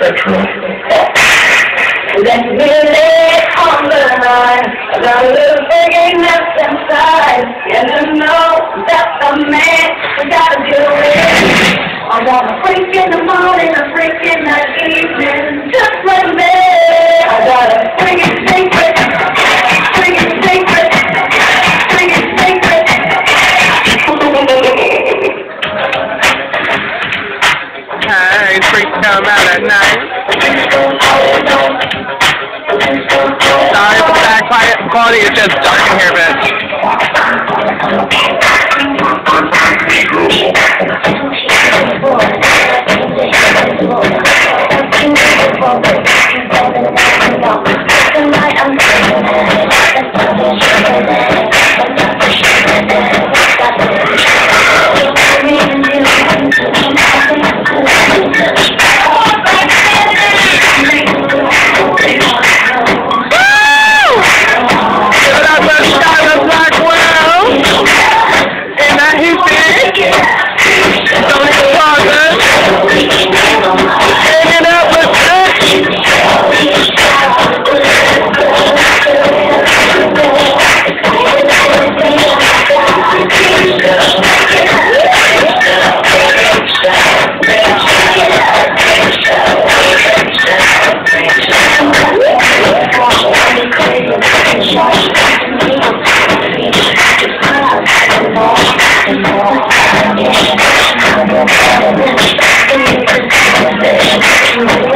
Let's really on the line. I got a little freakiness inside. Yeah, you know that's the man we gotta deal with. I want a freak in the morning, a freak in the evening, just like me. I got a freaking secret, freaking secret, freaking secret. Alright, freaks come out at night. Sorry for the bad quality, it's just dark in here, bitch. Skyler, Blackwell, and that he's big. Zonies closet. Hanging out with Thank you.